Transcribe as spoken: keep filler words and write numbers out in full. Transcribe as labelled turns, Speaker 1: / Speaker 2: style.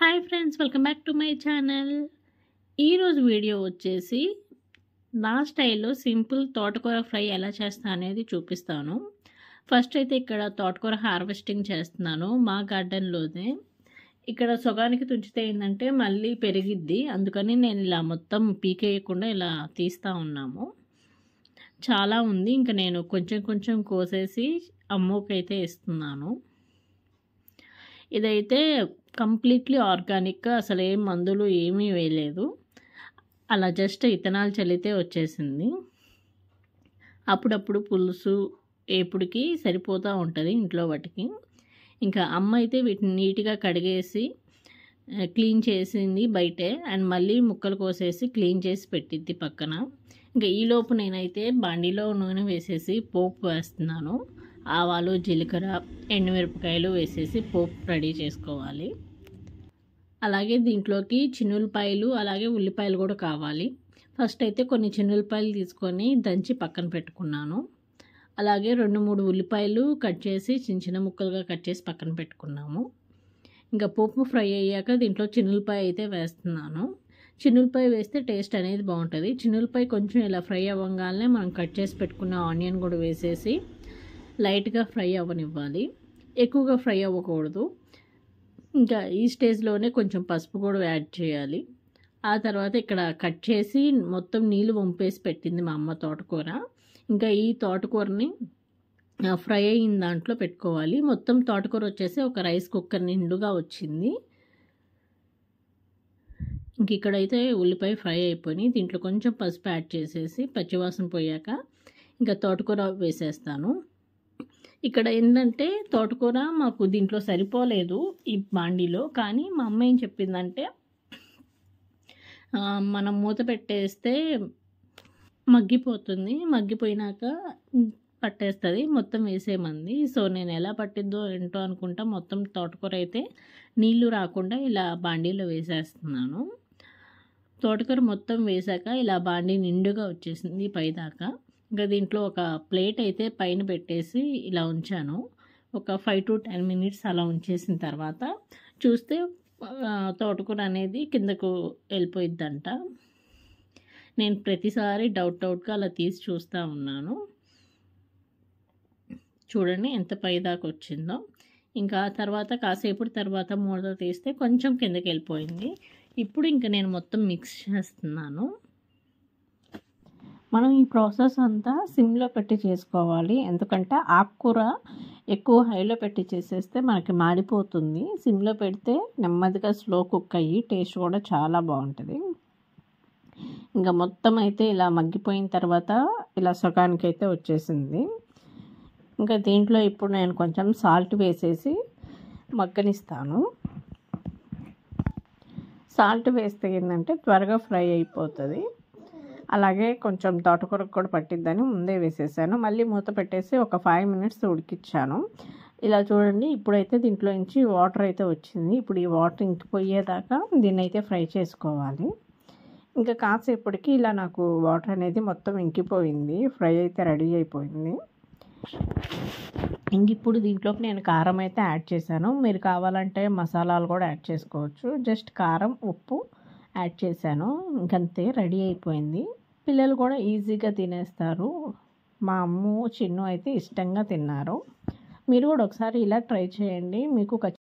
Speaker 1: Hi friends, welcome back to my channel. ఈరోజు video వచ్చేసి నా స్టైల్లో సింపుల్ తోటకూర ఫ్రై ఎలా చేస్తా అనేది చూపిస్తాను. ఫస్ట్ అయితే ఇక్కడ తోటకూర హార్వెస్టింగ్ చేస్తున్నాను మా గార్డెన్లోనే. ఇక్కడ సొగానికి తుంచితే ఏంటంటే మళ్ళీ పెరిగిద్ది, అందుకని నేను ఇలా మొత్తం పీకేయకుండా ఇలా తీస్తూ ఉన్నాము. చాలా ఉంది, ఇంకా నేను కొంచెం కొంచెం కోసేసి అమ్మోకైతే ఇస్తున్నాను. ఇదైతే కంప్లీట్లీ ఆర్గానిక్, అసలు ఏం మందులు ఏమీ వేయలేదు. అలా జస్ట్ ఇత్తనాలు చల్లితే వచ్చేసింది. అప్పుడప్పుడు పులుసు ఏపుడికి సరిపోతూ ఉంటుంది ఇంట్లో వాటికి. ఇంకా అమ్మ అయితే వీటిని నీట్గా కడిగేసి క్లీన్ చేసింది బయటే, అండ్ మళ్ళీ ముక్కలు కోసేసి క్లీన్ చేసి పెట్టిద్ది పక్కన. ఇంకా ఈలోపు నేనైతే బాండీలో నూనె వేసేసి పోపు వేస్తున్నాను. ఆవాలు, జీలకర్ర, ఎండుమిరపకాయలు వేసేసి పోపు రెడీ చేసుకోవాలి. అలాగే దీంట్లోకి చిన్నులపాయలు అలాగే ఉల్లిపాయలు కూడా కావాలి. ఫస్ట్ అయితే కొన్ని చిన్నులపాయలు తీసుకొని దంచి పక్కన పెట్టుకున్నాను. అలాగే రెండు మూడు ఉల్లిపాయలు కట్ చేసి చిన్న చిన్న ముక్కలుగా కట్ చేసి పక్కన పెట్టుకున్నాము. ఇంకా పోపు ఫ్రై అయ్యాక దీంట్లో చిన్నులపాయ అయితే వేస్తున్నాను. చిన్నులపాయ వేస్తే టేస్ట్ అనేది బాగుంటుంది. చిన్నులపాయ కొంచెం ఇలా ఫ్రై అవ్వగానే మనం కట్ చేసి పెట్టుకున్న ఆనియన్ కూడా వేసేసి లైట్గా ఫ్రై అవ్వనివ్వాలి, ఎక్కువగా ఫ్రై అవ్వకూడదు. ఇంకా ఈ స్టేజ్లోనే కొంచెం పసుపు కూడా యాడ్ చేయాలి. ఆ తర్వాత ఇక్కడ కట్ చేసి మొత్తం నీళ్ళు వంపేసి పెట్టింది మా అమ్మ తోటకూర. ఇంకా ఈ తోటకూరని ఫ్రై అయిన దాంట్లో పెట్టుకోవాలి. మొత్తం తోటకూర వచ్చేసి ఒక రైస్ కుక్కర్ నిండుగా వచ్చింది. ఇంక ఇక్కడైతే ఉల్లిపాయ ఫ్రై అయిపోయి దీంట్లో కొంచెం పసుపు యాడ్ చేసేసి పచ్చివాసన పోయాక ఇంకా తోటకూర వేసేస్తాను. ఇక్కడ ఏంటంటే తోటకూర మాకు దీంట్లో సరిపోలేదు ఈ బాండీలో, కానీ మా అమ్మ ఏం చెప్పిందంటే మనం మూత పెట్టేస్తే మగ్గిపోతుంది, మగ్గిపోయినాక పట్టేస్తుంది, మొత్తం వేసేమంది. సో నేను ఎలా పట్టిద్దో ఏంటో అనుకుంటా మొత్తం తోటకూర అయితే నీళ్లు రాకుండా ఇలా బాండీలో వేసేస్తున్నాను. తోటకూర మొత్తం వేసాక ఇలా బాండీ నిండుగా వచ్చేసింది పైదాకా. ఇంకా దీంట్లో ఒక ప్లేట్ అయితే పైన పెట్టేసి ఇలా ఉంచాను. ఒక ఫైవ్ టు టెన్ మినిట్స్ అలా ఉంచేసిన తర్వాత చూస్తే తోటకూర అనేది కిందకు వెళ్ళిపోయిద్దంట. నేను ప్రతిసారి డౌట్ డౌట్గా అలా తీసి చూస్తూ ఉన్నాను. చూడండి ఎంత పైదాకా వచ్చిందో. ఇంకా తర్వాత కాసేపు తర్వాత మూత తీస్తే కొంచెం కిందకి వెళ్ళిపోయింది. ఇప్పుడు ఇంకా నేను మొత్తం మిక్స్ చేస్తున్నాను. మనం ఈ ప్రాసెస్ అంతా సిమ్లో పెట్టి చేసుకోవాలి, ఎందుకంటే ఆకుకూర ఎక్కువ హైలో పెట్టి చేసేస్తే మనకి మాడిపోతుంది. సిమ్లో పెడితే నెమ్మదిగా స్లో కుక్ అయ్యి టేస్ట్ కూడా చాలా బాగుంటుంది. ఇంకా మొత్తం అయితే ఇలా మగ్గిపోయిన తర్వాత ఇలా సగానికి అయితే వచ్చేసింది. ఇంకా దీంట్లో ఇప్పుడు నేను కొంచెం సాల్ట్ వేసేసి మగ్గనిస్తాను. సాల్ట్ వేస్తే ఏంటంటే త్వరగా ఫ్రై అయిపోతుంది. అలాగే కొంచెం తోటకూరకు కూడా పట్టిద్దని ముందే వేసేసాను. మళ్ళీ మూత పెట్టేసి ఒక ఫైవ్ మినిట్స్ ఉడికిచ్చాను. ఇలా చూడండి, ఇప్పుడైతే దీంట్లో నుంచి వాటర్ అయితే వచ్చింది. ఇప్పుడు ఈ వాటర్ ఇంకిపోయేదాకా దీన్ని అయితే ఫ్రై చేసుకోవాలి. ఇంకా కాసేపటికి ఇలా నాకు వాటర్ అనేది మొత్తం ఇంకిపోయింది, ఫ్రై అయితే రెడీ అయిపోయింది. ఇంక ఇప్పుడు దీంట్లోకి నేను కారం అయితే యాడ్ చేశాను. మీరు కావాలంటే మసాలాలు కూడా యాడ్ చేసుకోవచ్చు. జస్ట్ కారం, ఉప్పు యాడ్ చేశాను. ఇంకంతే రెడీ అయిపోయింది. పిల్లలు కూడా ఈజీగా తినేస్తారు. మా అమ్ము, చిన్ను అయితే ఇష్టంగా తిన్నారు. మీరు కూడా ఒకసారి ఇలా ట్రై చేయండి, మీకు